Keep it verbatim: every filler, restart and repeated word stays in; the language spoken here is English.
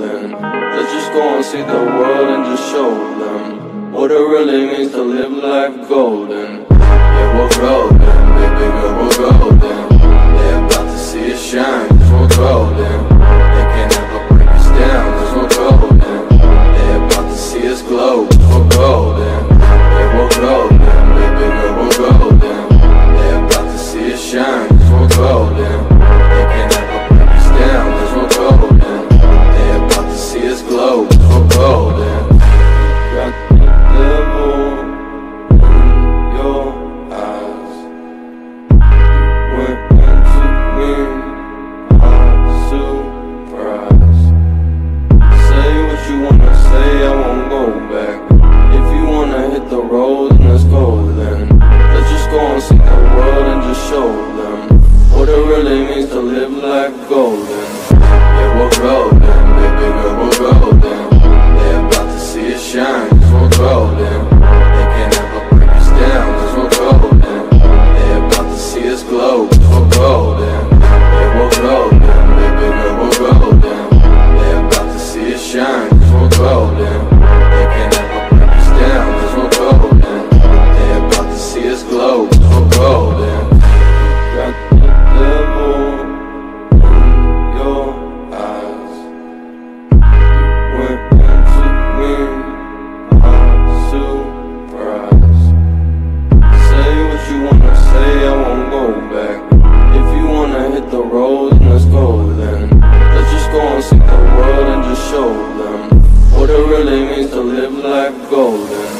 then let's just go and see the world and just show them what it really means to live life golden. Yeah, we're golden, baby girl, we're golden. They're about to see us shine, cause we're golden. They can't ever break us down, cause we're golden. They're about to see us glow, cause we're golden. Yeah, we're golden, baby girl, we're golden. They're about to see us shine, cause we're golden. They can't ever break us down, cause we're golden. They're about to see us glow, cause we're golden. Got the devil in your eyes. Went into me, I'm surprised. Say what you wanna say, I won't go back. If you wanna hit the road, then let's go then. Let's just go and see the world and just show them what it really means to live life golden. Yeah, we're golden, baby girl, we're golden. They're about to see us shine, cause we're golden. They can't ever break us down, cause we're golden. They're about to see us glow, cause we're golden. Yeah, we're golden, baby girl, we're golden. They're about to see us shine, cause we're golden. They can't ever break us down, cause we're golden. They're about to see us glow, cause we're golden. Got the devil in your eyes. Went into me, I'm surprised. Say what you wanna say, I won't go back. If you wanna hit the road, then let's go then. Let's just go and see the world and just show them what it really means to live life golden.